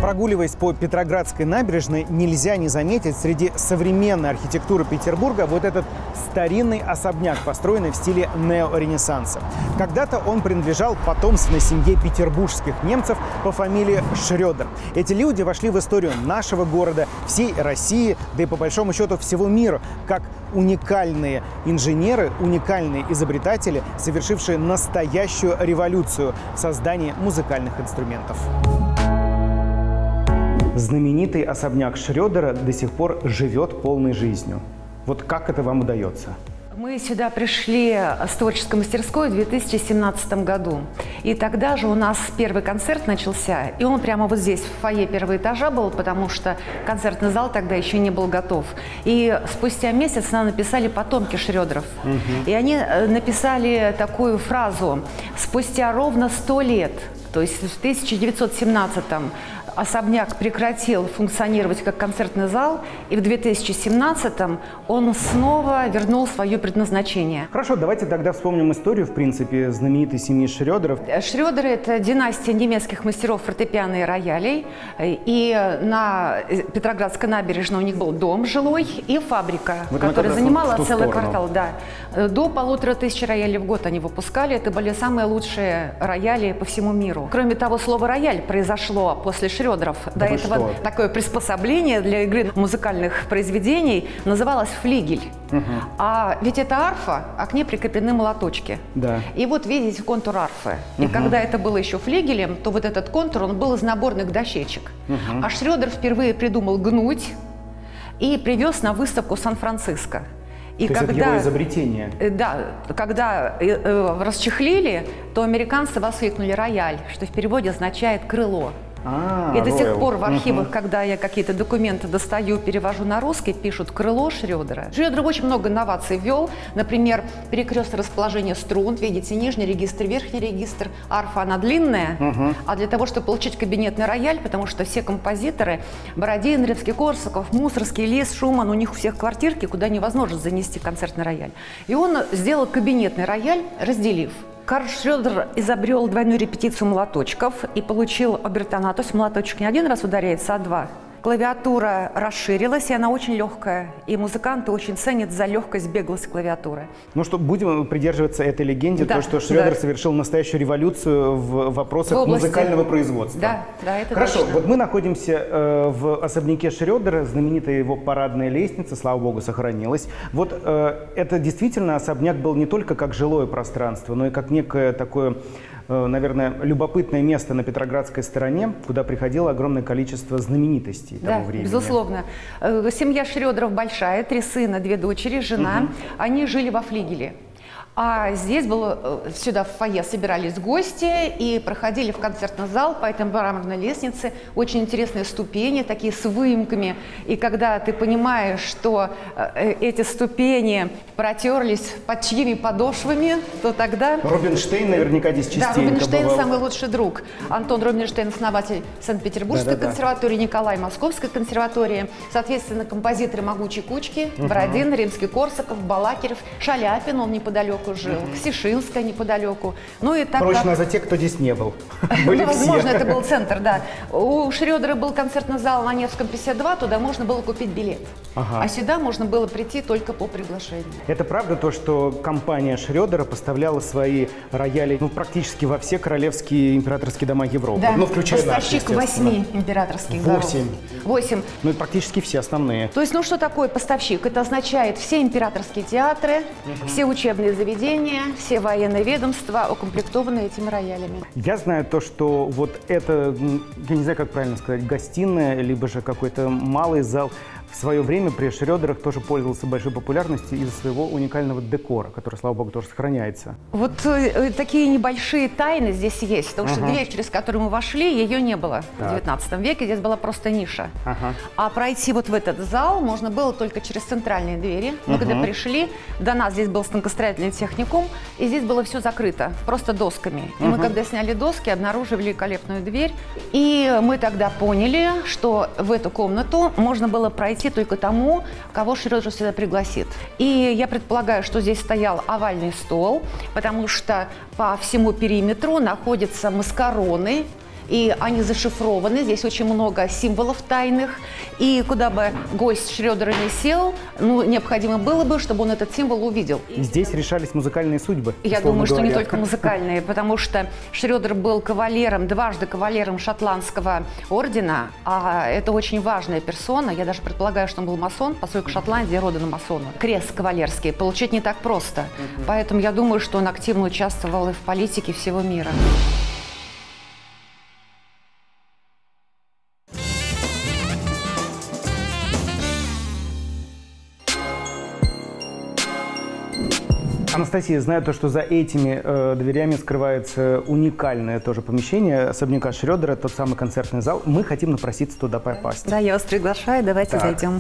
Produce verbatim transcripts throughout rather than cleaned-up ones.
Прогуливаясь по Петроградской набережной, нельзя не заметить среди современной архитектуры Петербурга вот этот старинный особняк, построенный в стиле неоренессанса. Когда-то он принадлежал потомственной семье петербургских немцев по фамилии Шрёдер. Эти люди вошли в историю нашего города, всей России, да и по большому счету всего мира, как уникальные инженеры, уникальные изобретатели, совершившие настоящую революцию в создании музыкальных инструментов. Знаменитый особняк Шрёдера до сих пор живет полной жизнью. Вот как это вам удается? Мы сюда пришли с творческой мастерской в две тысячи семнадцатом году. И тогда же у нас первый концерт начался. И он прямо вот здесь, в фойе первого этажа был, потому что концертный зал тогда еще не был готов. И спустя месяц нам написали потомки Шрёдеров. Угу. И они написали такую фразу: «Спустя ровно сто лет», то есть в тысяча девятьсот семнадцатом, особняк прекратил функционировать как концертный зал, и в две тысячи семнадцатом он снова вернул свое предназначение. Хорошо, давайте тогда вспомним историю, в принципе, знаменитой семьи Шрёдеров. Шрёдеры – это династия немецких мастеров фортепиано и роялей. И на Петроградской набережной у них был дом жилой и фабрика, вот которая занимала целый квартал. Да. До полутора тысяч роялей в год они выпускали. Это были самые лучшие рояли по всему миру. Кроме того, слово «рояль» произошло после Шрёдеров. До этого что? Такое приспособление для игры музыкальных произведений называлось флигель. Угу. А ведь это арфа, а к ней прикреплены молоточки. Да. И вот видите контур арфы. Угу. И когда это было еще флигелем, то вот этот контур, он был из наборных дощечек. Угу. А Шрёдер впервые придумал гнуть и привез на выставку Сан-Франциско. И то когда, есть это его изобретение? Да, когда э, э, расчехлили, то американцы воскликнули «рояль», что в переводе означает «крыло». А, и до сих пор в архивах, uh-huh. когда я какие-то документы достаю, перевожу на русский, пишут «крыло Шрёдера». Шрёдер очень много инноваций ввел. Например, перекрестное расположение струн. Видите, нижний регистр, верхний регистр. Арфа, она длинная. Uh-huh. А для того, чтобы получить кабинетный рояль, потому что все композиторы, Бородин, Римский-Корсаков, Мусорский, Лис, Шуман, у них у всех квартирки, куда невозможно занести концертный рояль. И он сделал кабинетный рояль, разделив. Карл Шрёдер изобрел двойную репетицию молоточков и получил обертона, то есть молоточек не один раз ударяется, а два. Клавиатура расширилась, и она очень легкая. И музыканты очень ценят за легкость, беглость клавиатуры. Ну что, будем придерживаться этой легенде, да, то, что Шрёдер да. совершил настоящую революцию в вопросах в области музыкального производства. Да, да, это Хорошо, точно. Вот мы находимся э, в особняке Шрёдера, знаменитая его парадная лестница, слава богу, сохранилась. Вот э, это действительно особняк был не только как жилое пространство, но и как некое такое, наверное, любопытное место на Петроградской стороне, куда приходило огромное количество знаменитостей того да, времени. Безусловно. Семья Шрёдеров большая, три сына, две дочери, жена. Угу. Они жили во флигеле. А здесь было, сюда в фойе собирались гости и проходили в концертный зал по этой мраморной лестнице. Очень интересные ступени, такие с выемками. И когда ты понимаешь, что эти ступени протерлись под чьими подошвами, то тогда... Рубинштейн наверняка здесь частенько Да, Рубинштейн бывал. Самый лучший друг. Антон Рубинштейн, основатель Санкт-Петербургской да, да, консерватории, да. Николай Московской консерватории. Соответственно, композиторы «Могучей кучки», угу. Бородин, Римский-Корсаков, Балакирев, Шаляпин, он неподалеку жил, mm-hmm. Ксишинская неподалеку. Ну, и так Прочно как... за тех, кто здесь не был. Были ну, возможно, все. Это был центр, да. У Шрёдера был концертный зал на Невском пятьдесят два, туда можно было купить билет. Ага. А сюда можно было прийти только по приглашению. Это правда то, что компания Шрёдера поставляла свои рояли ну, практически во все королевские императорские дома Европы? Да, ну, включая поставщик наши, восьми императорских Восемь. Восемь. Ну, и практически все основные. То есть, ну, что такое поставщик? Это означает все императорские театры, угу. все учебные заведения, все военные ведомства укомплектованы этими роялями. Я знаю то, что вот это, я не знаю, как правильно сказать, гостиная, либо же какой-то малый зал, в свое время при Шрёдерах тоже пользовался большой популярностью из-за своего уникального декора, который, слава богу, тоже сохраняется. Вот э, такие небольшие тайны здесь есть, потому ага. что дверь, через которую мы вошли, ее не было так. в девятнадцатом веке, здесь была просто ниша. Ага. А пройти вот в этот зал можно было только через центральные двери. Мы ага. когда пришли, до нас здесь был станкостроительный техникум, и здесь было все закрыто, просто досками. И ага. мы, когда сняли доски, обнаружили великолепную дверь, и мы тогда поняли, что в эту комнату можно было пройти только тому, кого Шрёдер сюда пригласит. И я предполагаю, что здесь стоял овальный стол, потому что по всему периметру находятся маскароны и они зашифрованы. Здесь очень много символов тайных. И куда бы гость Шрёдера не сел, ну, необходимо было бы, чтобы он этот символ увидел. И здесь решались музыкальные судьбы. Я думаю, что не только музыкальные, потому что Шрёдер был кавалером, дважды кавалером шотландского ордена, а это очень важная персона. Я даже предполагаю, что он был масон, поскольку Шотландия родина масона. Крест кавалерский получить не так просто. Uh-huh. Поэтому я думаю, что он активно участвовал и в политике всего мира. Анастасия, знаю то, что за этими э, дверями скрывается уникальное тоже помещение особняка Шрёдера, тот самый концертный зал. Мы хотим напроситься туда попасть. Да, я вас приглашаю, давайте так. зайдем.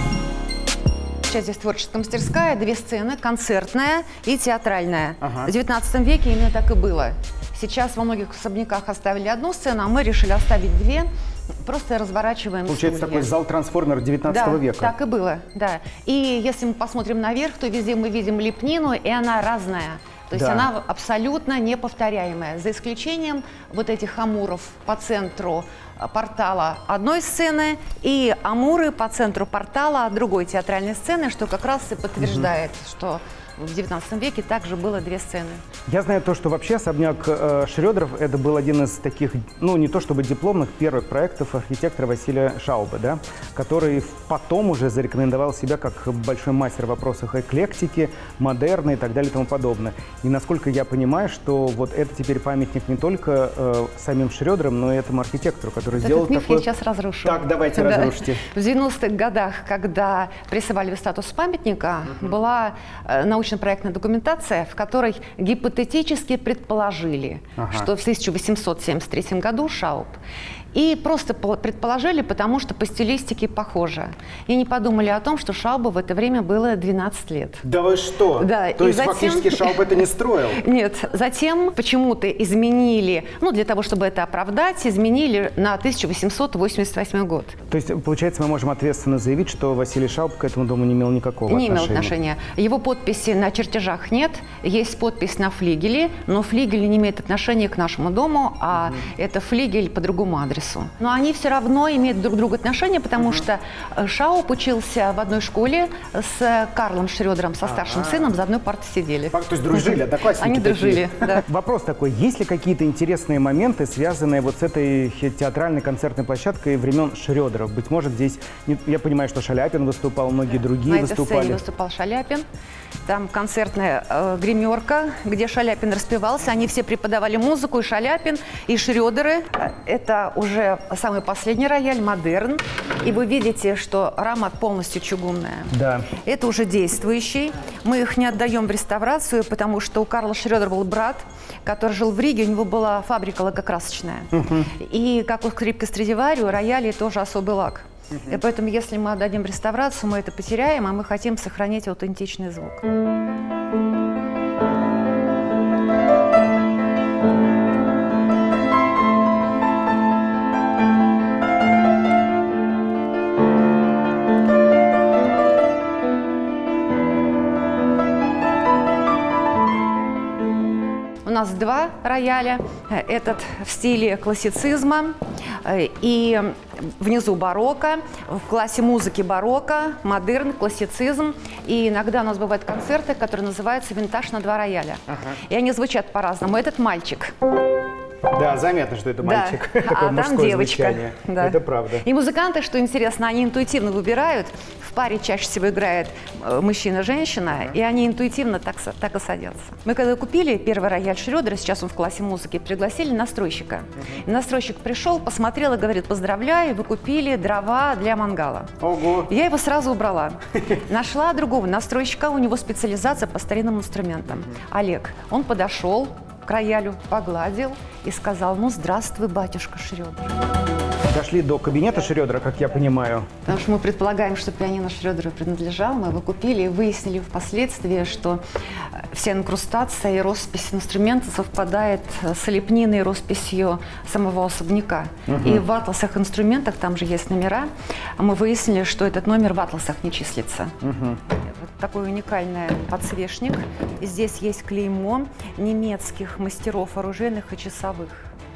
Сейчас здесь творческая мастерская, две сцены, концертная и театральная. Ага. В девятнадцатом веке именно так и было. Сейчас во многих особняках оставили одну сцену, а мы решили оставить две. Просто разворачиваем Получается стулья. Такой зал-трансформер девятнадцатого да, века. Так и было, да. И если мы посмотрим наверх, то везде мы видим лепнину, и она разная. То есть да. она абсолютно неповторяемая, за исключением вот этих амуров по центру портала одной сцены и амуры по центру портала другой театральной сцены, что как раз и подтверждает, угу. что в девятнадцатом веке также было две сцены. Я знаю то, что вообще особняк э, Шрёдеров это был один из таких, ну не то чтобы дипломных, первых проектов архитектора Василия Шаубе, да, который потом уже зарекомендовал себя как большой мастер в вопросах эклектики, модерна и так далее и тому подобное. И насколько я понимаю, что вот это теперь памятник не только э, самим Шрёдерам, но и этому архитектору, который Этот сделал миф такой... я сейчас разрушу. Так, давайте да. разрушите. В девяностых годах, когда присваивали статус памятника, uh-huh. была э, научно-проектная документация, в которой гипотетически предположили, ага. что в тысяча восемьсот семьдесят третьем году Шауб. И просто предположили, потому что по стилистике похоже. И не подумали о том, что Шаубу в это время было двенадцать лет. Да вы что? Да, То есть затем... фактически Шауб это не строил? Нет. Затем почему-то изменили, ну для того, чтобы это оправдать, изменили на тысяча восемьсот восемьдесят восьмой год. То есть, получается, мы можем ответственно заявить, что Василий Шауб к этому дому не имел никакого не отношения? Не имел отношения. Его подписи на чертежах нет, есть подпись на флигеле, но флигель не имеет отношения к нашему дому, а угу. это флигель по другому адресу. Но они все равно имеют друг к другу отношения, потому угу. что Шауб учился в одной школе с Карлом Шрёдером, со старшим А-а-а. сыном, за одной партой сидели. То есть дружили, одноклассники Они такие. дружили, да. Вопрос такой, есть ли какие-то интересные моменты, связанные вот с этой театральной концертной площадкой времен Шрёдеров? Быть может, здесь, я понимаю, что Шаляпин выступал, многие да. другие На выступали. На этой сцене выступал Шаляпин. Там концертная э, гримерка, где Шаляпин распевался. Они все преподавали музыку, и Шаляпин, и Шрёдеры. Это уже самый последний рояль, модерн. И вы видите, что рама полностью чугунная. Да. Это уже действующий. Мы их не отдаем в реставрацию, потому что у Карла Шрёдера был брат, который жил в Риге, у него была фабрика лакокрасочная. Угу. И, как у скрипки Страдивари, у роялей тоже особый лак. И поэтому, если мы отдадим в реставрацию, мы это потеряем, а мы хотим сохранить аутентичный звук. У нас два рояля. Этот в стиле классицизма и внизу барокко. В классе музыки барокко, модерн, классицизм. И иногда у нас бывают концерты, которые называются «Винтаж на два рояля». Ага. И они звучат по-разному. Этот мальчик. Да, заметно, что это мальчик. Да. Такое а там девочка. Да. Это правда. И музыканты, что интересно, они интуитивно выбирают. В паре чаще всего играет мужчина-женщина, ага. и они интуитивно так, так и садятся. Мы когда купили первый рояль Шрёдера, сейчас он в классе музыки, пригласили настройщика. Ага. И настройщик пришел, посмотрел и говорит: поздравляю, вы купили дрова для мангала. Ого. Я его сразу убрала. Нашла другого настройщика, у него специализация по старинным инструментам. Олег. Он подошел к роялю, погладил и сказал: ну, здравствуй, батюшка Шрёдер. Дошли до кабинета Шрёдера, как я понимаю. Потому что мы предполагаем, что пианино Шрёдеру принадлежало. Мы его купили и выяснили впоследствии, что вся инкрустация и роспись инструмента совпадает с лепниной и росписью самого особняка. Угу. И в атласах инструментах, там же есть номера, мы выяснили, что этот номер в атласах не числится. Угу. Вот такой уникальный подсвечник. И здесь есть клеймо немецких мастеров оружейных и часовых.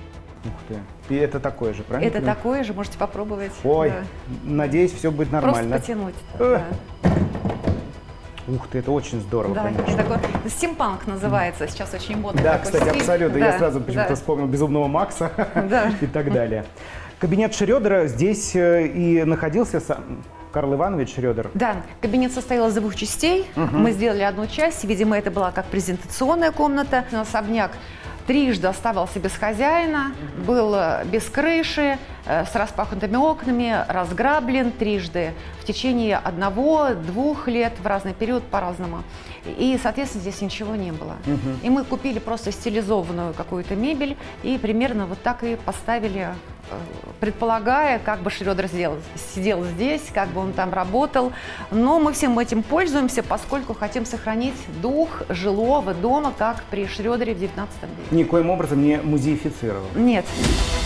Ух ты. И это такое же, правильно? Это такое же, можете попробовать. Ой, да. Надеюсь, все будет нормально. Просто потянуть. Э. Да. Ух ты, это очень здорово, да, конечно. Такой, стимпанк называется, сейчас очень модно. Да, такой кстати, стиль. абсолютно. Да, Я сразу почему-то да. вспомнил «Безумного Макса» Да. и так далее. Кабинет Шрёдера здесь э, и находился сам Карл Иванович Шрёдер. Да, кабинет состоял из двух частей. Угу. Мы сделали одну часть, видимо, это была как презентационная комната. Особняк трижды оставался без хозяина, был без крыши, с распахнутыми окнами, разграблен трижды в течение одного-двух лет, в разный период по-разному. И, соответственно, здесь ничего не было. Угу. И мы купили просто стилизованную какую-то мебель и примерно вот так и поставили, предполагая, как бы Шрёдер сделал, сидел здесь, как бы он там работал. Но мы всем этим пользуемся, поскольку хотим сохранить дух жилого дома, как при Шрёдере в девятнадцатом веке. Никоим образом не музеифицировал. Нет.